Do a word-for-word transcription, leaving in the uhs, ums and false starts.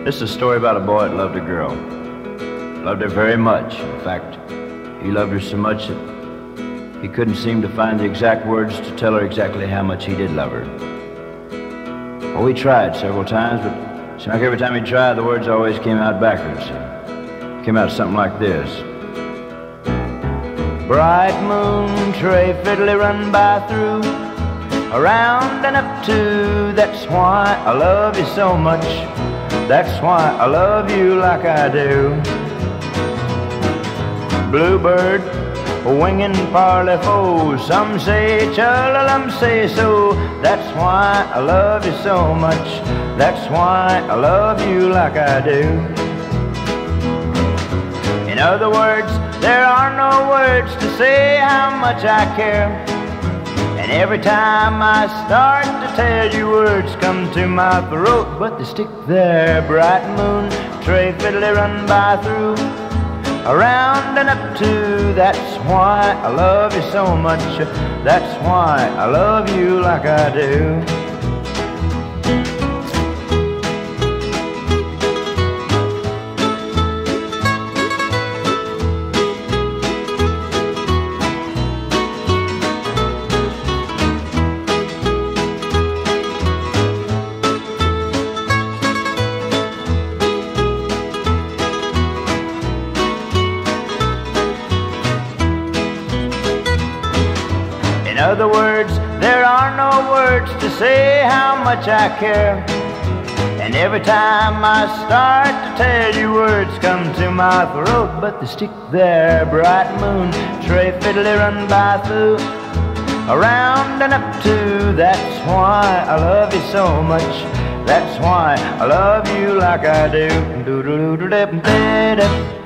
This is a story about a boy that loved a girl. Loved her very much. In fact, he loved her so much that he couldn't seem to find the exact words to tell her exactly how much he did love her. Well, we tried several times, but it seemed like every time he tried, the words always came out backwards. It came out something like this. Bright moon, tray fiddly run by through, around and up to, that's why I love you so much. That's why I love you like I do. Bluebird, winging parley-foe, some say cha-la-lum, say so. That's why I love you so much. That's why I love you like I do. In other words, there are no words to say how much I care. And every time I start to tell you, words come to my throat, but they stick there. Bright moon, tray fiddly run by through, around and up to, that's why I love you so much. That's why I love you like I do. In other words, there are no words to say how much I care. And every time I start to tell you, words come to my throat, but they stick there. Bright moon, tray fiddly run by through, around and up to, that's why I love you so much. That's why I love you like I do.